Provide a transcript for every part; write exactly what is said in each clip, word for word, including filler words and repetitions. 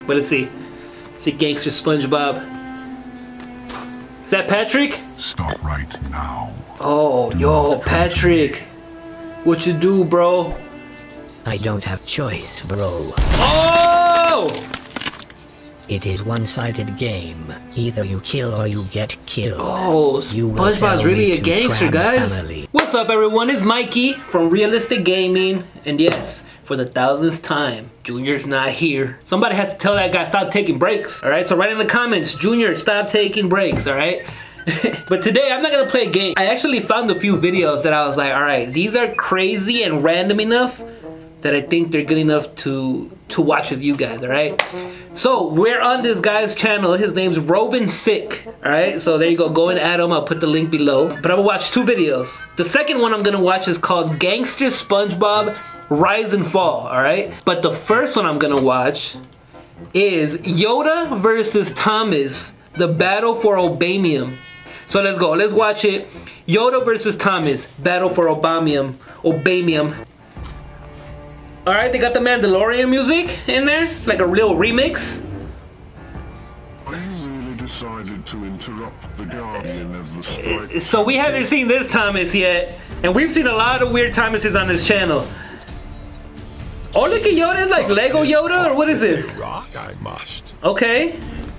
But let's see. See Gangster SpongeBob. Is that Patrick? Stop right now. Oh, Do yo, Patrick. What you do, bro? I don't have choice, bro. Oh! It is one-sided game. Either you kill or you get killed. Oh, SpongeBob's really a gangster, guys. Family. What's up, everyone? It's Mikey from Realistic Gaming. And yes, for the thousandth time, Junior's not here. Somebody has to tell that guy stop taking breaks, all right? So write in the comments, Junior, stop taking breaks, all right? But today, I'm not gonna play a game. I actually found a few videos that I was like, all right, these are crazy and random enough that I think they're good enough to, to watch with you guys, all right? So, we're on this guy's channel. His name's RobenSikk, all right? So there you go, go and add him. I'll put the link below. But I'm gonna watch two videos. The second one I'm gonna watch is called Gangster SpongeBob Rise and Fall, all right? But the first one I'm gonna watch is Yoda versus Thomas, the battle for Obamium. So let's go, let's watch it. Yoda versus Thomas, battle for Obamium, Obamium. All right, they got the Mandalorian music in there, like a real remix. I really decided to interrupt the guardian of the strike. So we haven't seen this Thomas yet, and we've seen a lot of weird Thomases on this channel. Oh, look at Yoda, it's like Lego Yoda, or what is this? Rock, I must. Okay.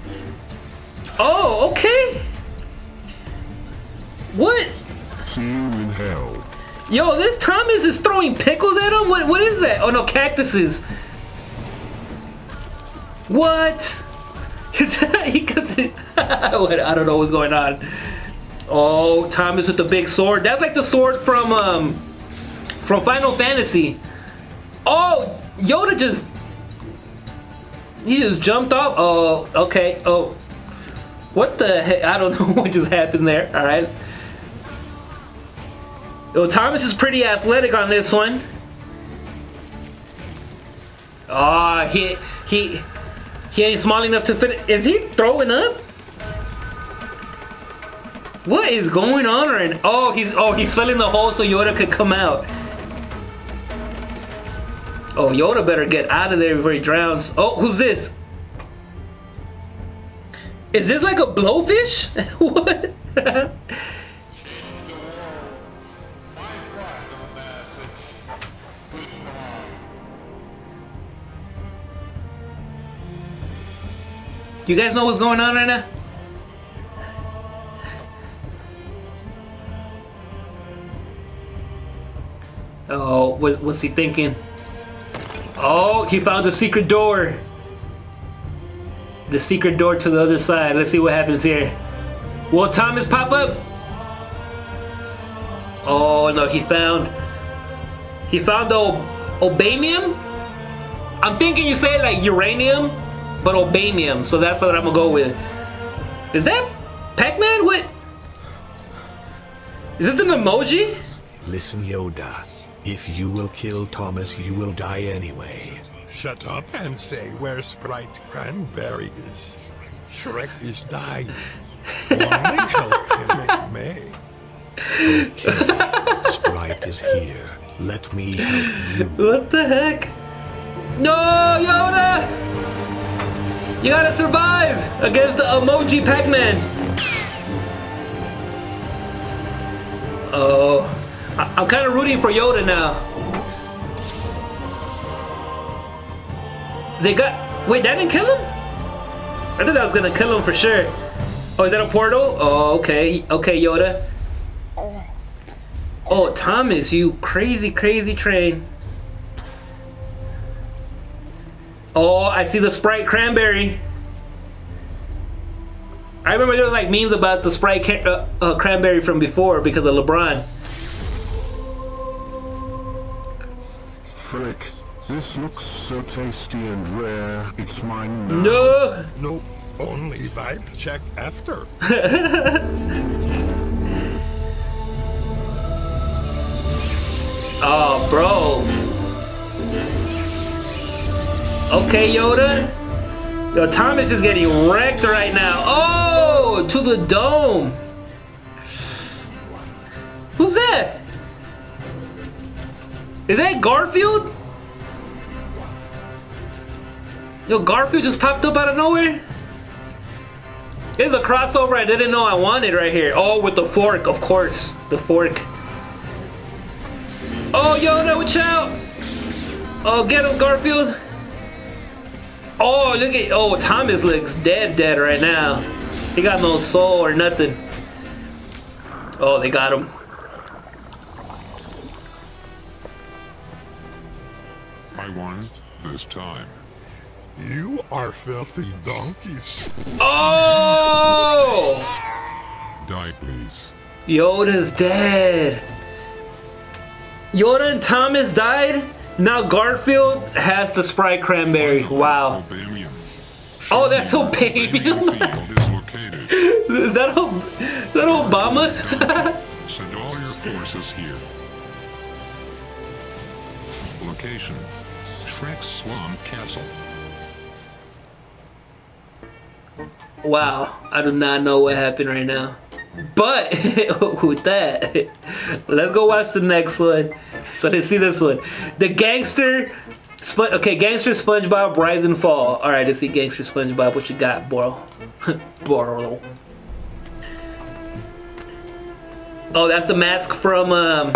Oh, okay. What? See you in hell. Yo, this Thomas is throwing pickles at him? What, what is that? Oh no, cactuses. What? he could, I don't know what's going on. Oh, Thomas with the big sword. That's like the sword from um from Final Fantasy. Oh, Yoda just he just jumped off. Oh, okay. Oh, what the heck? I don't know what just happened there. All right. Yo, Thomas is pretty athletic on this one. Ah, oh, he he he ain't small enough to fit. Is he throwing up? What is going on right now? Oh, he's oh he's filling the hole so Yoda could come out. Oh, Yoda better get out of there before he drowns. Oh, who's this? Is this like a blowfish? What? You guys know what's going on right now? Oh, what, what's he thinking? Oh, he found a secret door. The secret door to the other side. Let's see what happens here. Will Thomas pop up? Oh no, he found He found the Obamium? I'm thinking you say like uranium, but Obamium, so that's what I'm gonna go with. Is that Pac-Man? What? Is this an emoji? Listen, Yoda. If you will kill Thomas, you will die anyway. Shut up and say where Sprite Cranberry is. Shrek is dying. Only help him it may. Okay, Sprite is here. Let me help you. What the heck? No, Yoda! You gotta survive against the emoji Pac-Man. Oh, I I'm kind of rooting for Yoda now. They got, wait, that didn't kill him? I thought that was gonna kill him for sure. Oh, is that a portal? Oh, okay, okay, Yoda. Oh, Thomas, you crazy, crazy train. Oh, I see the Sprite Cranberry. I remember there were like memes about the Sprite uh, uh, Cranberry from before because of LeBron. Frick, this looks so tasty and rare. It's mine now. No! No, only vibe check after. Oh, bro. Okay, Yoda. Yo, Thomas is getting wrecked right now. Oh, to the dome. Who's that? Is that Garfield? Yo, Garfield just popped up out of nowhere. There's a crossover I didn't know I wanted right here. Oh, with the fork, of course. The fork. Oh, Yoda, watch out. Oh, get him, Garfield. Oh, look at, oh, Thomas looks dead, dead right now. He got no soul or nothing. Oh, they got him. I won this time. You are filthy donkeys. Oh! Die, please. Yoda's dead. Yoda and Thomas died. Now Garfield has the Sprite Cranberry. Wow. Oh, that's Obamian. Is that, o is that Obama? Send all your forces here. Location: Shrek's Swamp Castle. Wow, I do not know what happened right now. But with that, let's go watch the next one. So let's see this one. The Gangster, Sp okay, Gangster SpongeBob Rise and Fall. All right, let's see Gangster SpongeBob. What you got, bro? Bro. Oh, that's the mask from, um,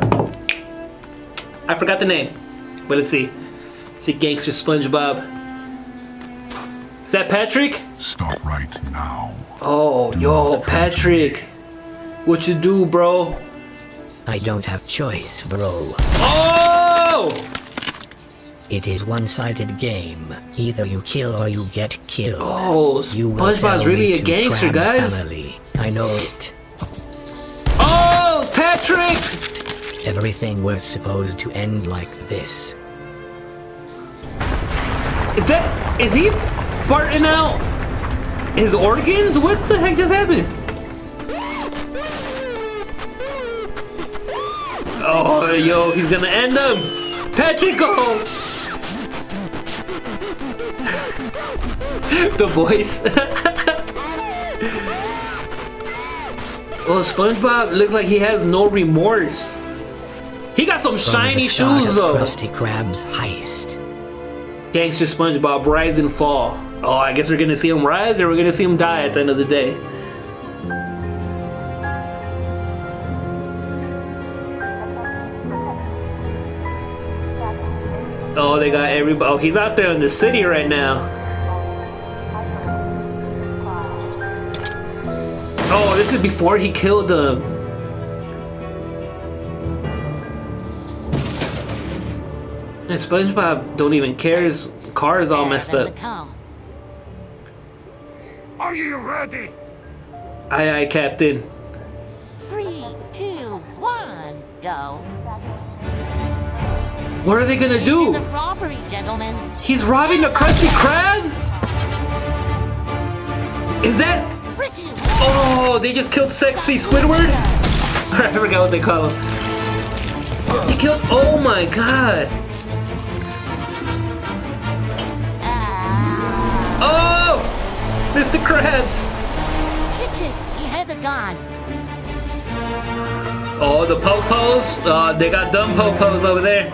I forgot the name. But let's see. Let's see Gangster SpongeBob. Is that Patrick? Stop right now. Oh, yo, Patrick. What you do, bro? I don't have choice, bro. Oh! It is one-sided game. Either you kill or you get killed. Oh, SpongeBob's really a gangster, Krabs guys. Family. I know it. Oh, it's Patrick! Everything was supposed to end like this. Is that, is he farting out his organs? What the heck just happened? Oh, yo, he's gonna end him. Patrick, go! The voice. Oh, SpongeBob looks like he has no remorse. He got some shiny shoes though. Krusty Krab's heist. Gangster SpongeBob Rise and Fall. Oh, I guess we're gonna see him rise or we're gonna see him die at the end of the day. Oh, they got everybody. Oh, he's out there in the city right now. Oh, this is before he killed them. And SpongeBob don't even care. His car is all messed up. Are you ready? Aye, aye, Captain. Three, two, one, go. What are they gonna do? It's a robbery, gentlemen. He's robbing a Krusty Krab? Is that? Ricky. Oh, they just killed Sexy Squidward? I forgot what they call him. He killed, oh my god. Oh, Mister Krabs. Chichi, he has a gun. Oh, the popos. Uh, they got dumb popos over there.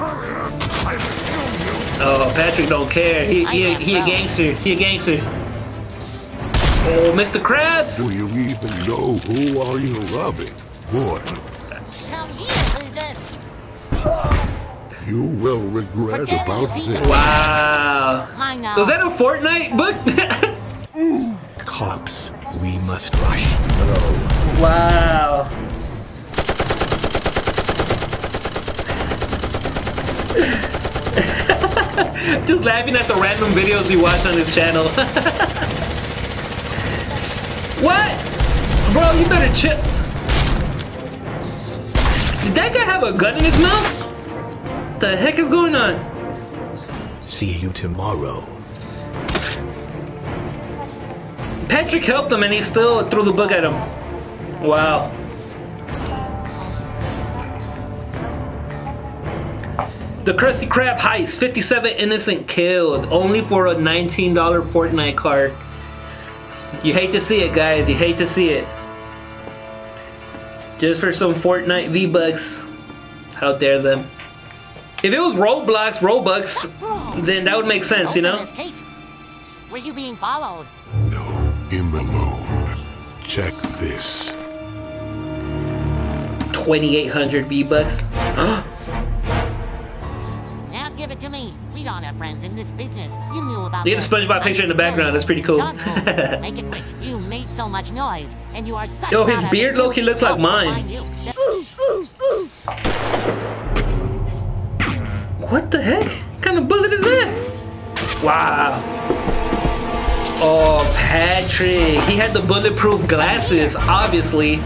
Oh, Patrick don't care. He he, he a gangster. He a gangster. Oh, Mister Krabs. Do you even know who are you robbing, boy? Come here, loser. You will regret Forget about it, this. Wow. I know. Was that a Fortnite book? Cops, we must rush, bro. Wow. Just laughing at the random videos we watch on his channel. What? Bro, you better chill. Did that guy have a gun in his mouth? What the heck is going on? See you tomorrow. Patrick helped him and he still threw the book at him. Wow. The Krusty Krab heist, fifty-seven innocent killed, only for a nineteen dollar Fortnite card. You hate to see it, guys, you hate to see it. Just for some Fortnite V-Bucks. How dare them. If it was Roblox, Robux, then that would make sense, you know? Open his case. Were you being followed? No, him alone. Check this. twenty-eight hundred V-Bucks. Now give it to me. We don't have friends in this business. You knew about Look at this. the SpongeBob picture in the background. That's pretty cool. Don't move. Make it quick. You made so much noise, and you are such Yo, not his a- beard low-key looks like I'll mine. find you. What the heck? What kind of bullet is that? Wow. Oh, Patrick. He had the bulletproof glasses, obviously.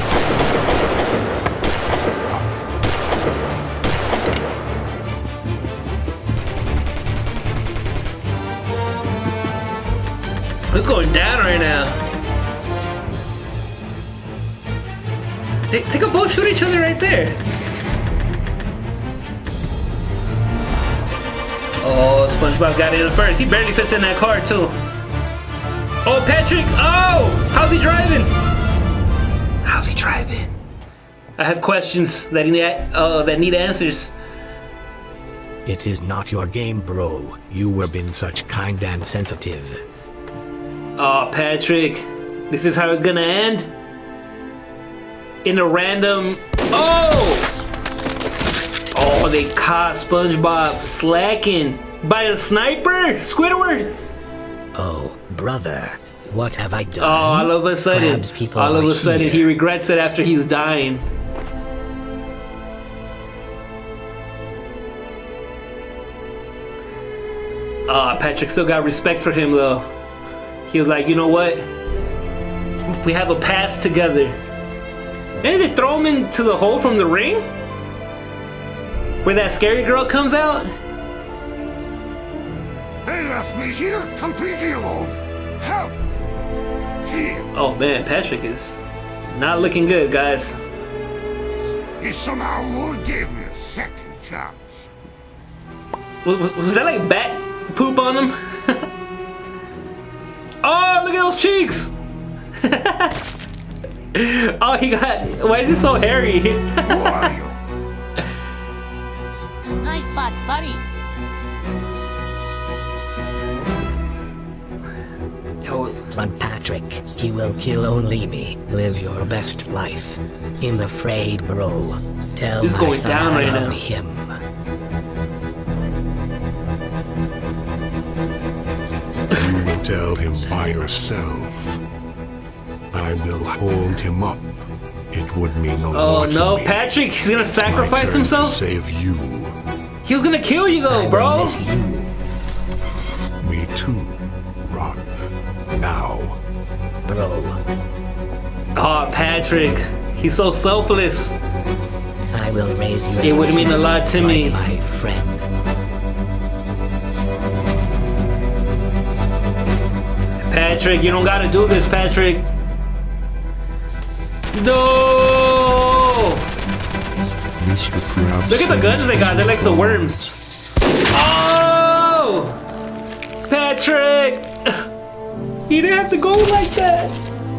What's going down right now? They, they could both shoot each other right there. Oh, SpongeBob got in first. He barely fits in that car too. Oh, Patrick! Oh! How's he driving? How's he driving? I have questions that need, uh, that need answers. It is not your game, bro. You were been such kind and sensitive. Oh, Patrick. This is how it's gonna end? In a random... Oh! Oh, they caught SpongeBob slacking by a sniper? Squidward? Oh, brother. What have I done? Oh, all of a sudden, Crabs people all of are a sudden here. he regrets it after he's dying. Ah, oh, Patrick still got respect for him though. He was like, you know what? We have a past together. And they throw him into the hole from the ring? Where that scary girl comes out? They left me here completely alone. Help! Here, Oh man, Patrick is not looking good, guys. he somehow would give me a second chance. Was, was, was that like bat poop on him? Oh, look at those cheeks! Oh, he got... Why is he so hairy? Who are you? Nice spots, buddy. Yo, But Patrick, he will kill only me. Live your best life. I'm afraid, bro. Tell He's my going son down I right love now. him. You will tell him by yourself. I will hold him up. It would mean no oh more to no, me. Patrick, he's gonna It's my sacrifice turn himself? to save you. He was gonna kill you I though, will bro. miss you. Me too. Run. Now. Bro, Oh, Patrick, he's so selfless. I will raise you. It as would mean a lot to like me. my friend. Patrick, you don't gotta do this, Patrick. No! Mister Krabs. Look at the guns they got, they're like the worms. Oh! Patrick! He didn't have to go like that.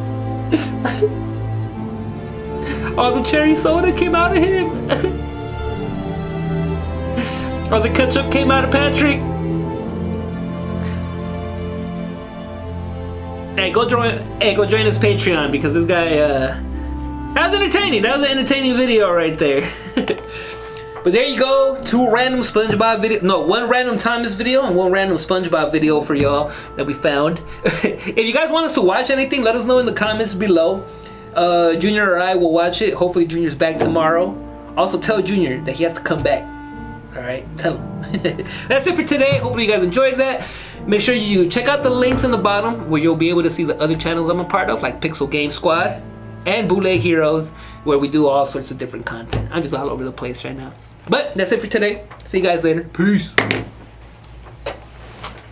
All the cherry soda came out of him. All the ketchup came out of Patrick. Hey, go join. Hey, go join his Patreon because this guy. Uh, that was entertaining. That was an entertaining video right there. But there you go, two random SpongeBob video. No, one random Thomas video and one random SpongeBob video for y'all that we found. If you guys want us to watch anything, let us know in the comments below. Uh, Junior or I will watch it. Hopefully Junior's back tomorrow. Also tell Junior that he has to come back. Alright, tell him. That's it for today. Hopefully you guys enjoyed that. Make sure you check out the links in the bottom where you'll be able to see the other channels I'm a part of, like Pixel Game Squad and Bootleg Heroes, where we do all sorts of different content. I'm just all over the place right now. But that's it for today. See you guys later. Peace.